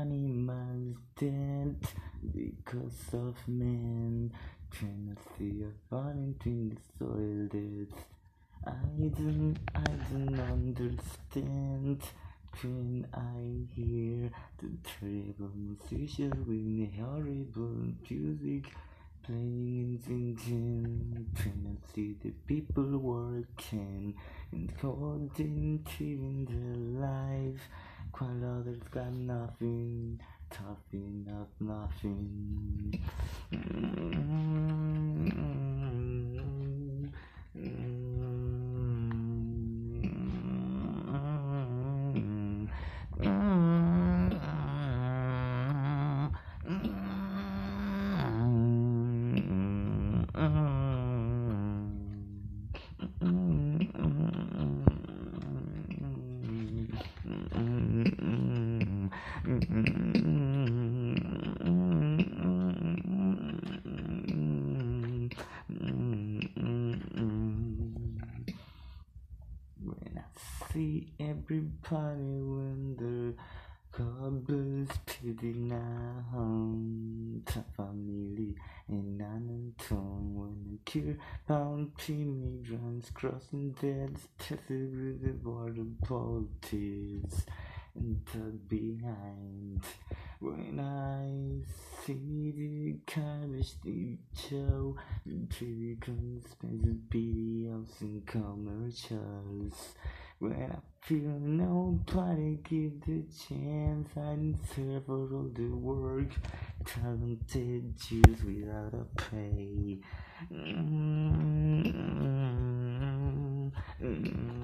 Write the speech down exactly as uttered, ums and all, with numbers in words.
animals dead because of men. Trying to see a falling in the soil dead. I don't, I don't understand when I hear the terrible musician with the horrible music playing in engine. Trying to see the people working and holding, living their life, while others got nothing, toughen up nothing. When I see everybody when the couples pitting home, the family in an tone when a cure bound immigrants crossing dead tested with the border politics and tucked behind. When I see the cabbage the show, the trivial expensive videos and commercials. When I feel nobody give the chance, I deserve for all the work, talented Jews without a pay. Mm-hmm. Mm-hmm.